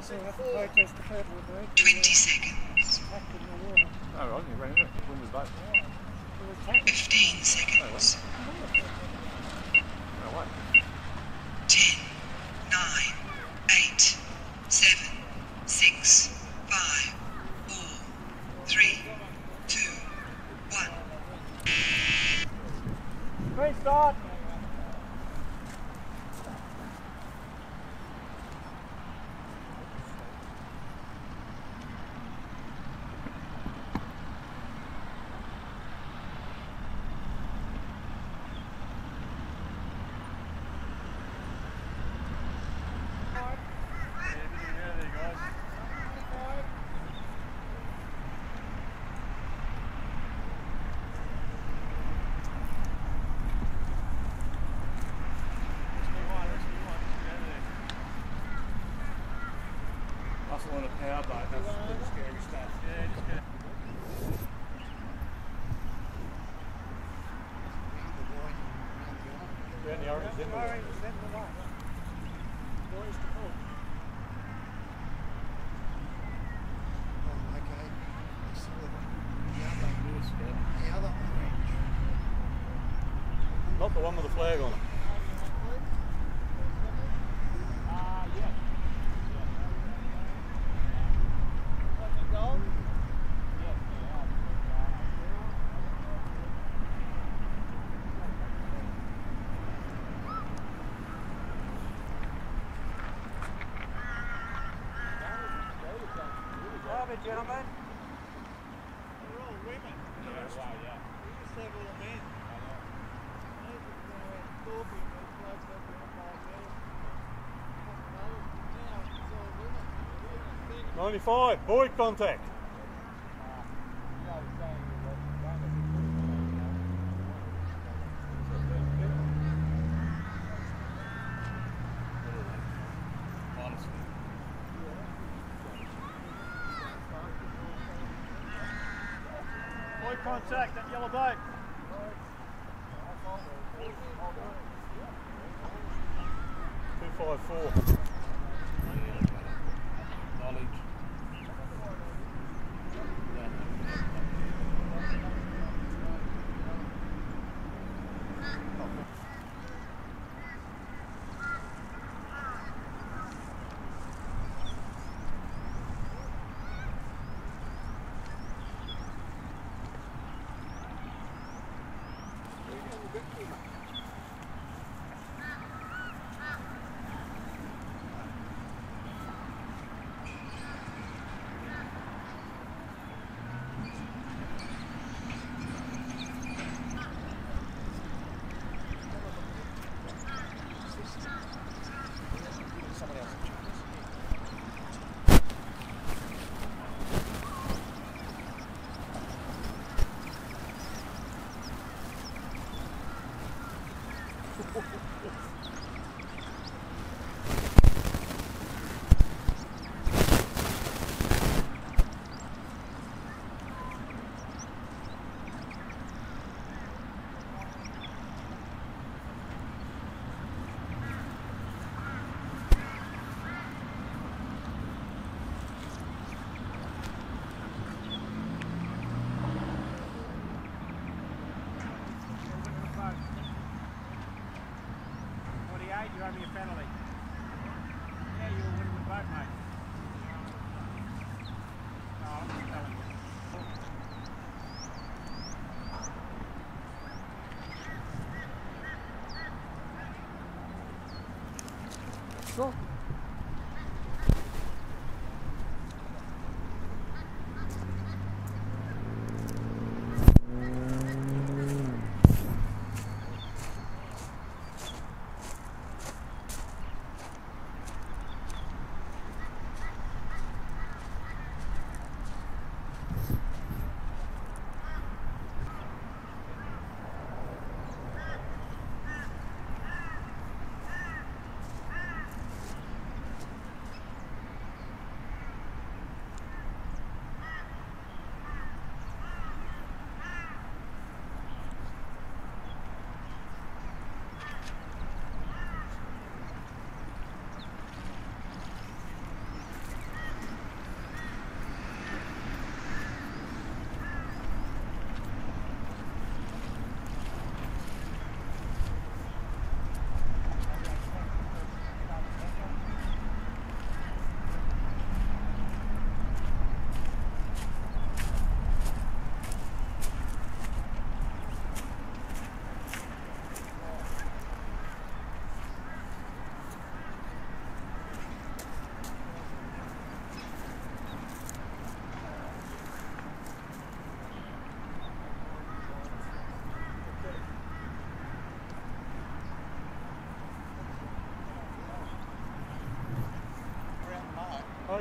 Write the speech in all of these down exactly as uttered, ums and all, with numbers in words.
Twenty seconds. Oh, right, you ran into it. Wind was bad. Fifteen seconds. No way. Ten, nine, eight, seven, six, five, four, three, two, one. Great start. On a power boat, that's pretty scary stuff. Yeah, just get it. Around the orange, then the white. Boys to pull. Oh, okay. I saw the other orange. Not the one with the flag on it. Ah, yeah. Gentlemen, we're all women. Yeah, right, yeah. We just have all the men. ninety-five, void contact. Contact that yellow boat. two five four. Knowledge. You owe me a penalty. Yeah, you were winning the boat, mate. No, I'm not telling you. Sure.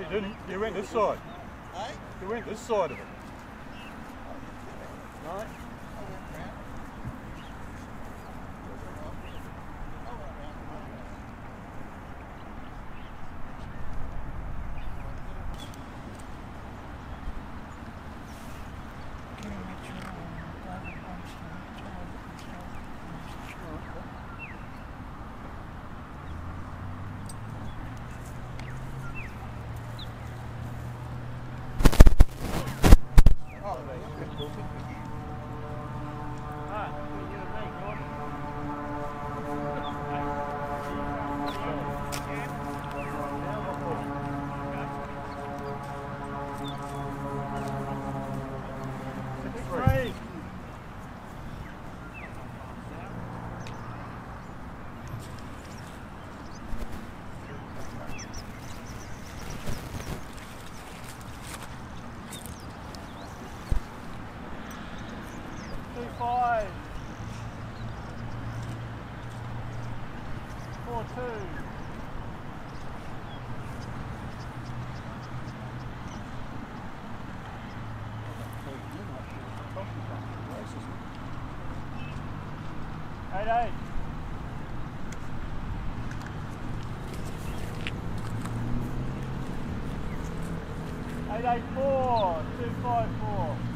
you didn't. You went this side. Eh? You went this side of it. No? I went round. I went round. Can you make sure I'm glad I'm Five, four, two. Eight, eight. Eight, eight, four, two, five, four.